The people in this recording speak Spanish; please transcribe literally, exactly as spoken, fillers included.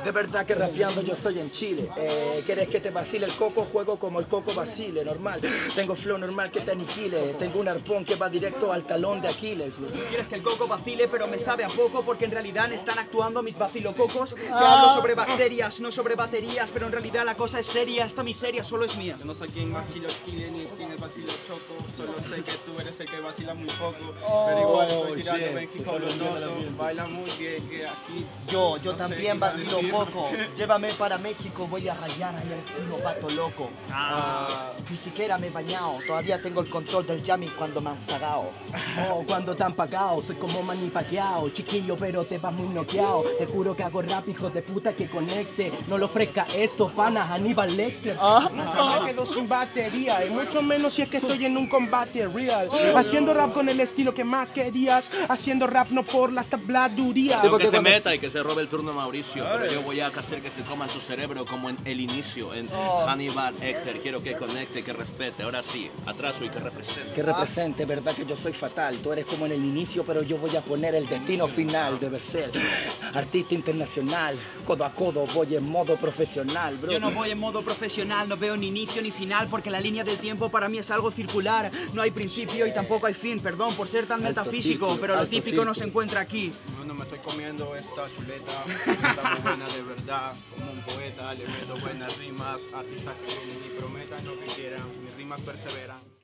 De verdad que rapeando yo estoy en Chile. Eh, ¿Quieres que te vacile el coco? Juego como el coco vacile, normal. Tengo flow normal que te aniquile. Tengo un arpón que va directo al talón de Aquiles. Quieres que el coco vacile, pero me sabe a poco, porque en realidad están actuando mis vacilococos. Que hablo sobre bacterias, no sobre baterías, pero en realidad la cosa es seria. Esta miseria solo es mía. Yo no sé quién más chilo Chile ni quién es vacilo choco. Solo sé que tú eres el que vacila muy poco. Pero igual estoy tirando shit. México los notos. Baila muy bien que aquí. Yo, yo no sé también qué vacilo decir. poco. Llévame para México, voy a rayar al estilo pato loco. Ah. Ni siquiera me he bañado, todavía tengo el control del jamming cuando me han cagado. Oh, cuando tan pagado, soy como Manny Pacquiao. Chiquillo, pero te vas muy noqueado. Te juro que hago rap, hijo de puta, que conecte. No le ofrezca eso, panas, Aníbal Lecter. Nunca me quedo sin batería, y mucho menos si es que estoy en un combate real. Haciendo rap con el estilo que más querías, haciendo rap no por las tabladurías. Lo que se meta y que se robe el turno a Mauricio, pero yo voy a hacer que se coma su cerebro como en el inicio, en Hannibal Lecter. Quiero que conecte, que respete. Ahora sí, atraso y que represente. Que represente, verdad que yo soy fatal. Tú eres como en el inicio, pero yo voy a poner el destino final. Debe ser artista internacional. Codo a codo voy en modo profesional, bro. Yo no voy en modo profesional, no veo ni inicio ni final, porque la línea del tiempo para mí es algo circular. No hay principio y tampoco hay fin, perdón por ser tan Alto metafísico, círculo, pero lo alto típico no se círculo. encuentra aquí. Bueno, me estoy comiendo esta chuleta. Está muy buena de verdad. Como un poeta, le meto buenas rimas. Artistas que vienen y prometan lo que quieran. Mis rimas perseveran.